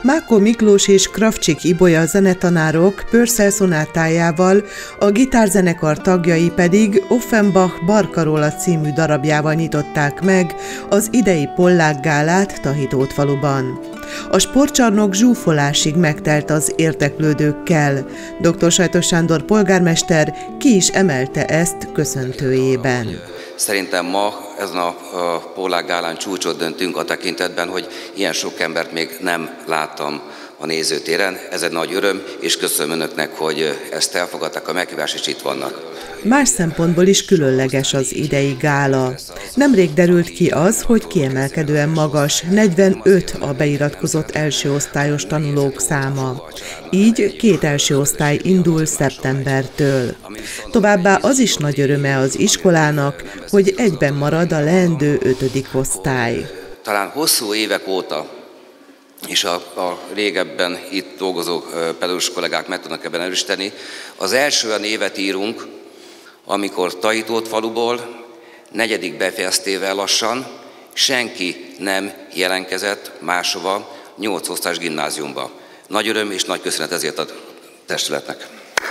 Mákó Miklós és Kravcsik Ibolya zenetanárok Purcell szonátájával, a gitárzenekar tagjai pedig Offenbach Barcarola című darabjával nyitották meg az idei Polák gálát Tahitótfaluban. A sportcsarnok zsúfolásig megtelt az érdeklődőkkel. Dr. Sajtos Sándor polgármester ki is emelte ezt köszöntőjében. Szerintem ma ezen a Polák gálán csúcsot döntünk a tekintetben, hogy ilyen sok embert még nem láttam a nézőtéren. Ez egy nagy öröm, és köszönöm Önöknek, hogy ezt elfogadták a meghívást, és itt vannak. Más szempontból is különleges az idei gála. Nemrég derült ki az, hogy kiemelkedően magas, 45 a beiratkozott elsőosztályos tanulók száma. Így 2 első osztály indul szeptembertől. Továbbá az is nagy öröme az iskolának, hogy egyben marad a leendő 5. osztály. Talán hosszú évek óta, és a régebben itt dolgozó pedagógus kollégák meg tudnak ebben erősíteni, az első olyan évet írunk, amikor Tahitótfaluból 4. befejeztével lassan senki nem jelentkezett máshova 8 osztályos gimnáziumba. Nagy öröm és nagy köszönet ezért a testületnek.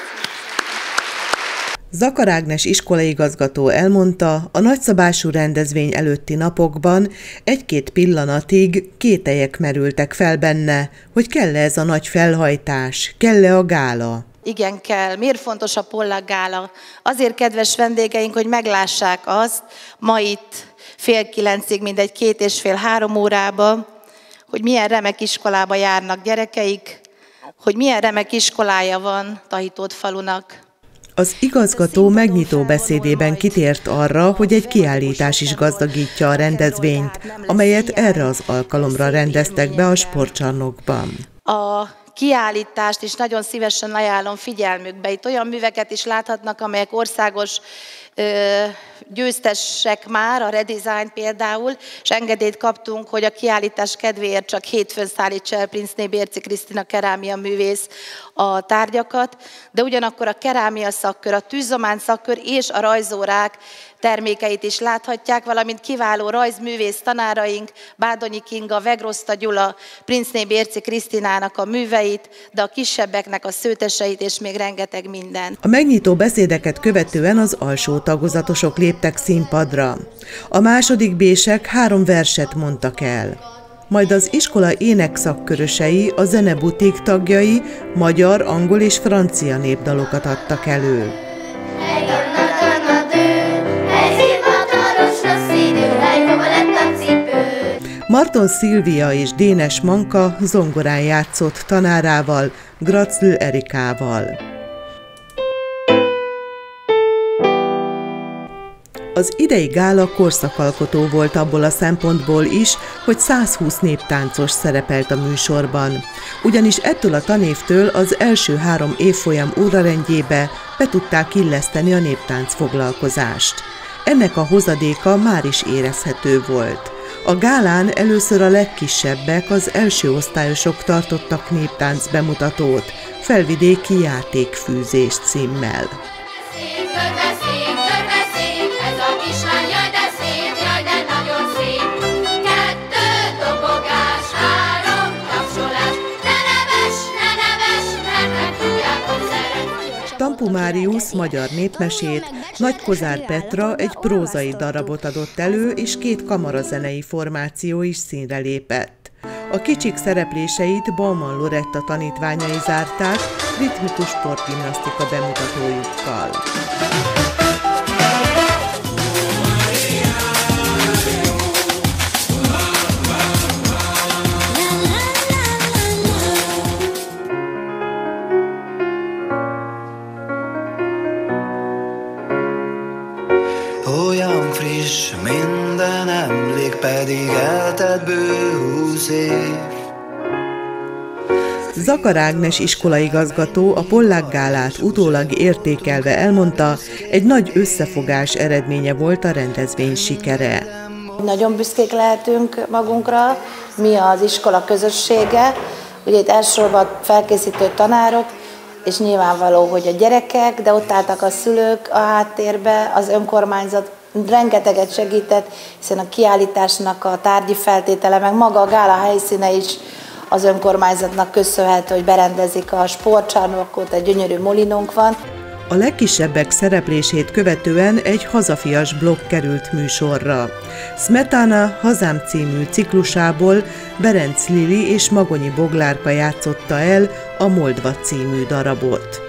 Zakar Ágnes iskolaigazgató elmondta, a nagyszabású rendezvény előtti napokban 1-2 pillanatig kételyek merültek fel benne, hogy kell-e ez a nagy felhajtás, kell-e a gála. Igen, kell. Miért fontos a Polák gála? Azért, kedves vendégeink, hogy meglássák azt, ma itt 8:30, mindegy 2,5-3 órába, hogy milyen remek iskolába járnak gyerekeik, hogy milyen remek iskolája van Tahitótfalunak. Az igazgató megnyitó beszédében kitért arra, hogy egy kiállítás is gazdagítja a rendezvényt, amelyet erre az alkalomra rendeztek be a sportcsarnokban. A kiállítást is nagyon szívesen ajánlom figyelmükbe. Itt olyan műveket is láthatnak, amelyek országos győztesek már, a Redesign például, és engedélyt kaptunk, hogy a kiállítás kedvéért csak hétfőn szállítsa el Princzné Bérci Krisztina kerámia művész a tárgyakat, de ugyanakkor a kerámia szakkör, a tűzomán szakkör és a rajzórák termékeit is láthatják, valamint kiváló rajzművész tanáraink, Bádonyi Kinga, Vegroszta Gyula, Princzné Bérci Krisztinának a műveit, de a kisebbeknek a szőteseit, és még rengeteg minden. A megnyitó beszédeket követően az alsó tagozatosok léptek színpadra. A második B-sek 3 verset mondtak el. Majd az iskola énekszakkörösei, a zenebutik tagjai magyar, angol és francia népdalokat adtak elő. Marton Szilvia és Dénes Manka zongorán játszott tanárával, Gracl Erikával. Az idei gála korszakalkotó volt abból a szempontból is, hogy 120 néptáncos szerepelt a műsorban. Ugyanis ettől a tanévtől az első 3 évfolyam órarendjébe be tudták illeszteni a néptánc foglalkozást. Ennek a hozadéka már is érezhető volt. A gálán először a legkisebbek, az első osztályosok tartottak néptánc bemutatót, Felvidéki játékfűzés címmel. Tampu Máriusz magyar népmesét, Nagy Kozár Petra egy prózai darabot adott elő, és 2 kamarazenei formáció is színre lépett. A kicsik szerepléseit Bauman Loretta tanítványai zárták ritmikus sportgimnasztika bemutatójukkal. Olyan friss, minden emlék, pedig eltelt bő 20 év. Zakar Ágnes iskolaigazgató a Polák gálát utólag értékelve elmondta, egy nagy összefogás eredménye volt a rendezvény sikere. Nagyon büszkék lehetünk magunkra, mi az iskola közössége, ugye itt elsősorban felkészítő tanárok, és nyilvánvaló, hogy a gyerekek, de ott álltak a szülők a háttérbe, az önkormányzat rengeteget segített, hiszen a kiállításnak a tárgyi feltétele, meg maga a gála helyszíne is az önkormányzatnak köszönhető, hogy berendezik a sportcsarnokot, egy gyönyörű molinónk van. A legkisebbek szereplését követően egy hazafias blokk került műsorra. Smetana Hazám című ciklusából Berenc Lili és Magonyi Boglárka játszotta el a Moldva című darabot.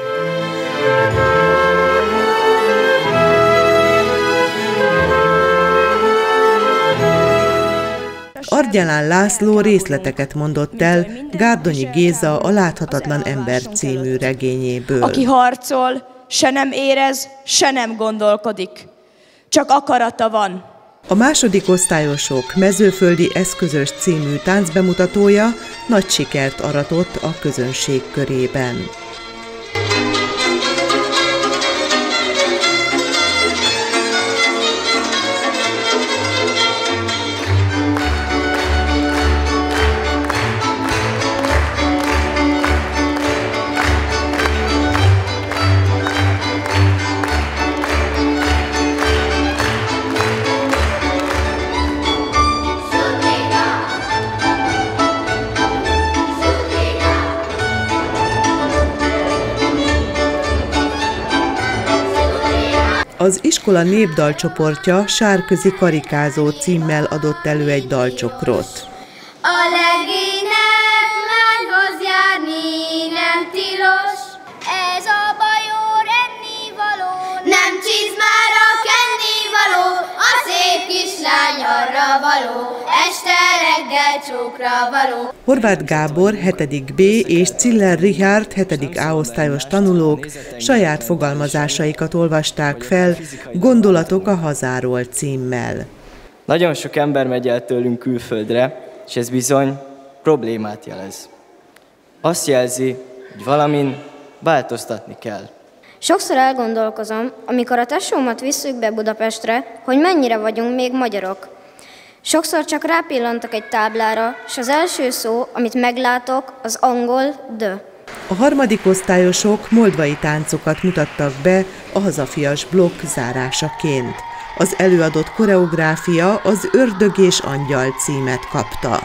Argyalán László részleteket mondott el Gárdonyi Géza A láthatatlan ember című regényéből. Aki harcol, se nem érez, se nem gondolkodik. Csak akarata van. A másodikosztályosok mezőföldi eszközös című táncbemutatója nagy sikert aratott a közönség körében. Az iskola népdalcsoportja Sárközi karikázó címmel adott elő egy dalcsokrot. A legénynek lányhoz járni nem tilos, ez a bajor ennivaló, nem csizmára kennivaló, a szép kislány arra való, este reggel csókra való. Horváth Gábor 7. B és Ciller Richard 7. A osztályos tanulók saját fogalmazásaikat olvasták fel Gondolatok a hazáról címmel. Nagyon sok ember megy el tőlünk külföldre, és ez bizony problémát jelez. Azt jelzi, hogy valamin változtatni kell. Sokszor elgondolkozom, amikor a tesómat visszük be Budapestre, hogy mennyire vagyunk még magyarok. Sokszor csak rápillantok egy táblára, és az első szó, amit meglátok, az angol de. A harmadikosztályosok moldvai táncokat mutattak be a hazafias blokk zárásaként. Az előadott koreográfia az Ördög és Angyal címet kapta.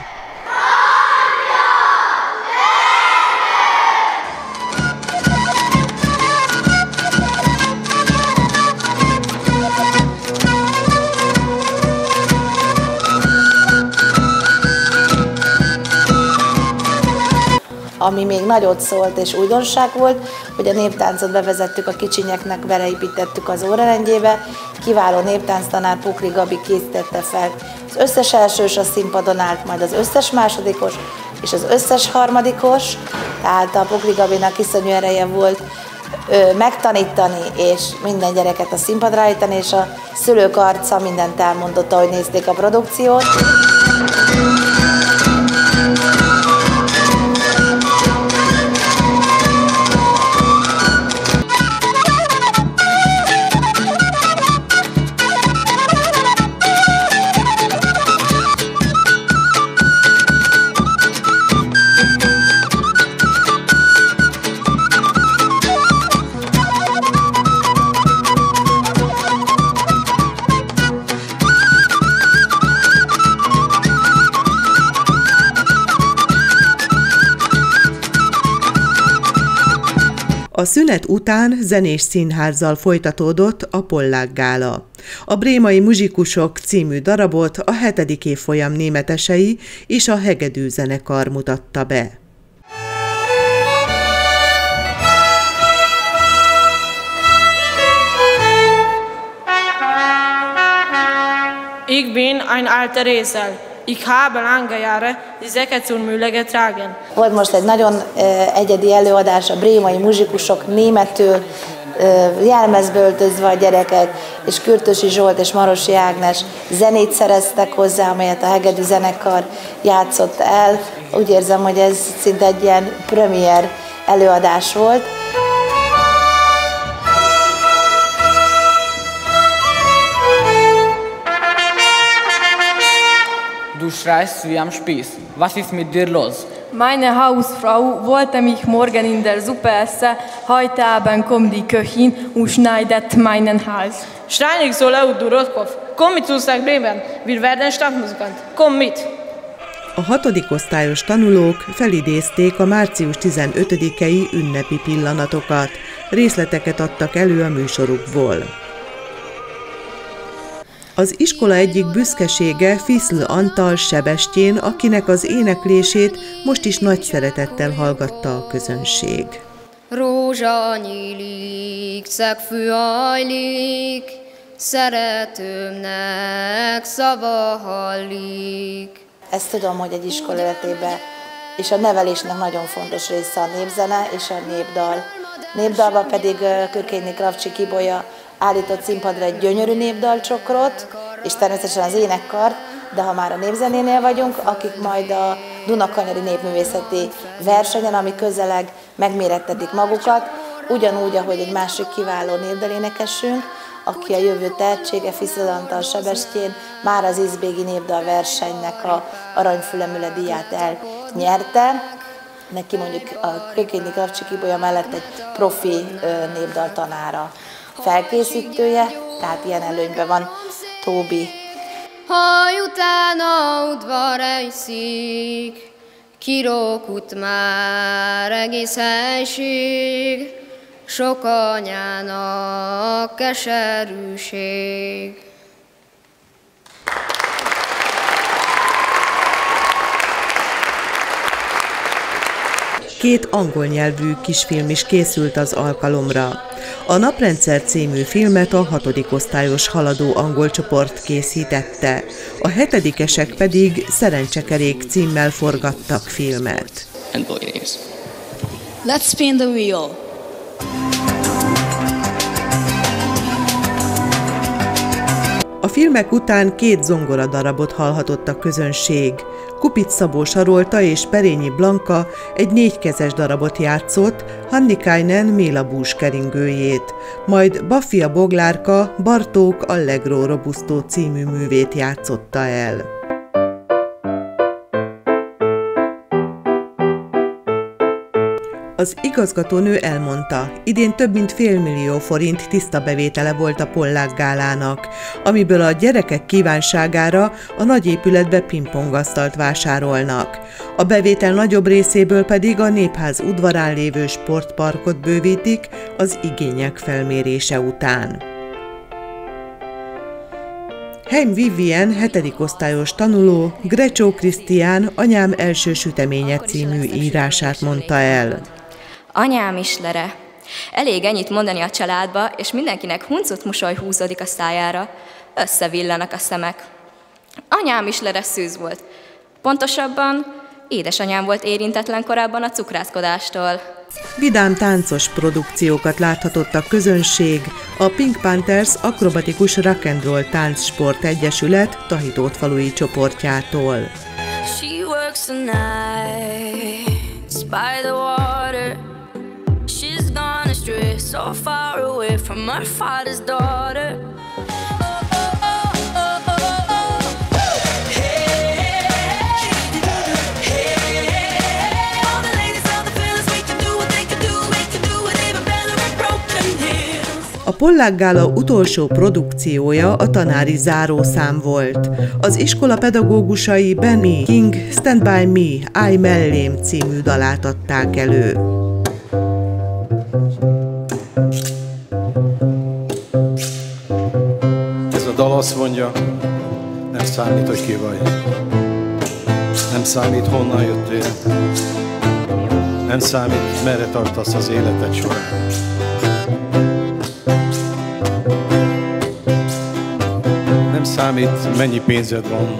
Ami még nagyot szólt és újdonság volt, hogy a néptáncot bevezettük a kicsinyeknek, beleépítettük az órarendjébe. Kiváló néptánctanár Pukri Gabi készítette fel. Az összes elsős a színpadon állt, majd az összes másodikos és az összes harmadikos. Tehát a Pukri Gabinak iszonyú ereje volt megtanítani és minden gyereket a színpadra állítani, és a szülők arca mindent elmondotta, hogy nézték a produkciót. A szünet után zenés színházzal folytatódott a Pollák Gála. A Brémai Muzsikusok című darabot a 7. évfolyam németesei és a Hegedű zenekar mutatta be. Ich bin ein alter Esel. Ich habe lange Jahre die Säcke zur Mühle getragen. Volt most egy nagyon egyedi előadás, a Brémai Muzsikusok németül, jelmezbe öltözve a gyerekek, és Kürtösi Zsolt és Marosi Ágnes zenét szereztek hozzá, amelyet a Hegedű zenekar játszott el. Úgy érzem, hogy ez szinte egy ilyen premier előadás volt. Du schreist wie am Spieß. Was ist mit dir los? Meine Hausfrau wollte mich morgen in der Suppe essen. Heute Abend kommt die Köchin und schneidet meinen Hals. Schrei nicht so laut, du Rotkopf. Komm mit uns nach Bremen. Wir werden Stadtmusikant. Komm mit. A 6. osztályos tanulók felidézték a március 15-i ünnepi pillanatokat, részleteket adtak elő a műsorukból. Az iskola egyik büszkesége Fiszl Antal Sebestyén, akinek az éneklését most is nagy szeretettel hallgatta a közönség. Rózsa nyílik, szegfű hajlik, szeretőmnek szava hallik. Ezt tudom, hogy egy iskola életében és a nevelésnek nagyon fontos része a népzene és a népdal. Népdalban pedig Kökényi Kravcsi Kibolya állított színpadra egy gyönyörű népdalcsokrot, és természetesen az énekkart, de ha már a népzenénél vagyunk, akik majd a Dunakanyari Népművészeti versenyen, ami közeleg, megmérettetik magukat, ugyanúgy, ahogy egy másik kiváló népdalénekesünk, aki a jövő tehetsége, Fiszl Antal Sebestyén, már az Izbégi Népdal versenynek a aranyfülemüle díját elnyerte. Neki mondjuk a Kökényi Kravcsi Kibolya mellett egy profi népdaltanára felkészítője, tehát ilyen előnyben van Tóbi. Haj utána udvar egyszik, kirókut már egész helység, sok anyának keserűség. Két angol nyelvű kisfilm is készült az alkalomra. A Naprendszer című filmet a 6. osztályos haladó angol csoport készítette, a 7-esek pedig Szerencsekerék címmel forgattak filmet. Let's spin the wheel. A filmek után 2 zongoradarabot hallhatott a közönség. Kupic Szabó Sarolta és Perényi Blanka egy 4-kezes darabot játszott, Hannikainen Méla Bús keringőjét, majd Baffia Boglárka Bartók Allegro Robusto című művét játszotta el. Az igazgatónő elmondta, idén több mint $500 000 tiszta bevétele volt a Pollák gálának, amiből a gyerekek kívánságára a nagy épületbe pingpongasztalt vásárolnak. A bevétel nagyobb részéből pedig a Népház udvarán lévő sportparkot bővítik az igények felmérése után. Heim Vivien 7. osztályos tanuló Grecsó Krisztián Anyám első süteménye című írását mondta el. Anyám Islere. Elég ennyit mondani a családba, és mindenkinek huncut mosoly húzódik a szájára, összevillanak a szemek. Anyám Islere szűz volt. Pontosabban, édesanyám volt érintetlen korábban a cukrászkodástól. Vidám táncos produkciókat láthatott a közönség a Pink Panthers akrobatikus rock and roll táncsport egyesület Tahitótfalui csoportjától. She works the nights by the water. She's gone astray, so far away from her father's daughter. A Pollák gála utolsó produkciója a tanári zárószám volt. Az iskola pedagógusai Benny King Stand By Me, Állj mellém című dalát adták elő. Ez a dal azt mondja, nem számít, hogy ki vagy. Nem számít, honnan jöttél. Nem számít, merre tartasz az életed során. Nem számít, mennyi pénzed van.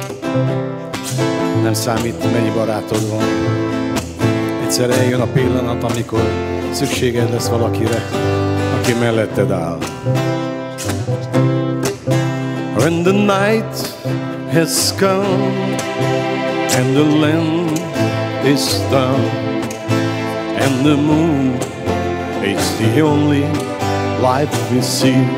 Nem számít, mennyi barátod van. Egyszer eljön a pillanat, amikor szükséged lesz valakire, aki melletted áll. When the night has come and the land is dark and the moon is the only light we see,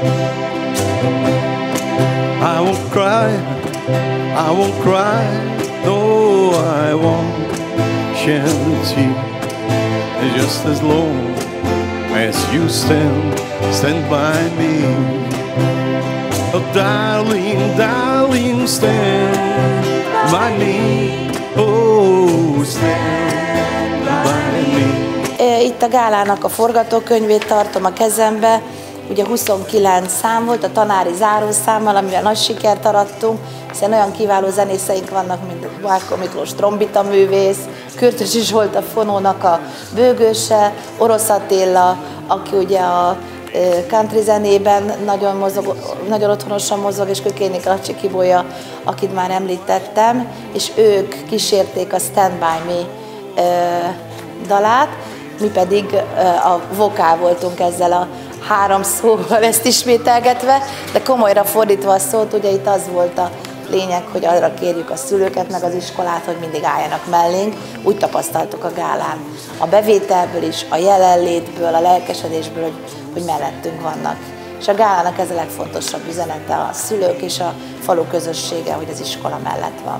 I won't cry, I won't cry, no, I won't shed a tear. Just as long as you stand by me. Oh darling, darling, stand by me. Oh, stand by me. Itt a gálának a forgatókönyvét tartom a kezembe. Ugye 29 szám volt a tanári zárószámmal, amivel nagy sikert arattunk, hiszen olyan kiváló zenészeink vannak, mint Válko Miklós trombita művész, Kürtösi Zsolt a fonónak a bőgőse, Orosz Attila, aki ugye a country zenében nagyon otthonosan mozog, és Kökéni Karcsi Kibolya, akit már említettem, és ők kísérték a Stand By Me dalát, mi pedig a vokál voltunk ezzel a 3 szóval ezt ismételgetve, de komolyra fordítva a szót, ugye itt az volt a lényeg, hogy arra kérjük a szülőket, meg az iskolát, hogy mindig álljanak mellénk. Úgy tapasztaltuk a gálán a bevételből is, a jelenlétből, a lelkesedésből, hogy mellettünk vannak. És a gálának ez a legfontosabb üzenete, a szülők és a falu közössége, hogy az iskola mellett van.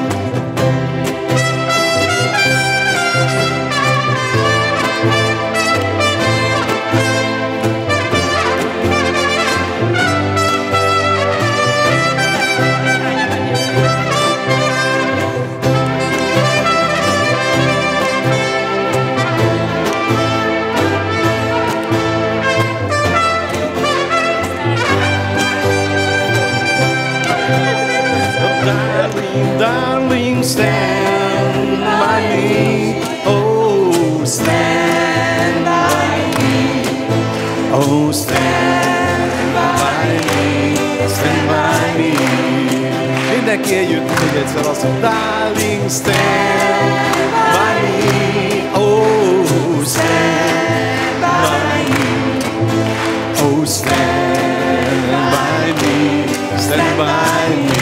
Darling, stand by me. Oh, stand by me. Oh, stand by me. Stand by me. Mindenki együtt még egyszer azt, hogy darling, stand by me. Oh, stand by me. Oh, stand by me. Stand by me.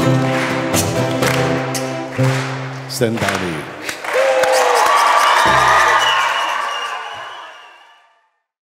Stand by me.